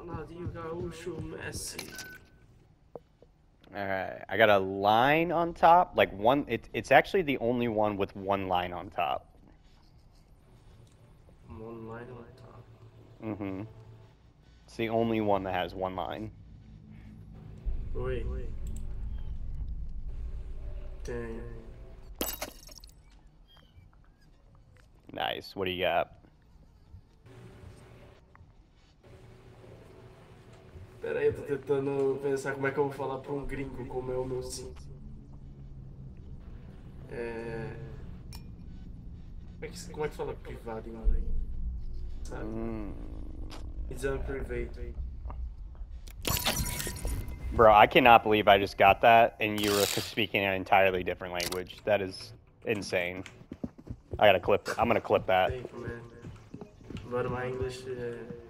Ronaldinho Gaúcho, Messi. Alright, I got a line on top. Like one, it's actually the only one with one line on top. One line on top. Mm-hmm. It's the only one that has one line. Wait. Dang. Nice. What do you got? Pera aí, eu tô tentando pensar como é que eu vou falar pra um gringo como é o meu sim. É... Como é que fala privado em inglês? Sabe? Exame private. Bro, I cannot believe I just got that and you were speaking an entirely different language. That is insane. I gotta clip it. I'm gonna clip that. Thank you, man. But my English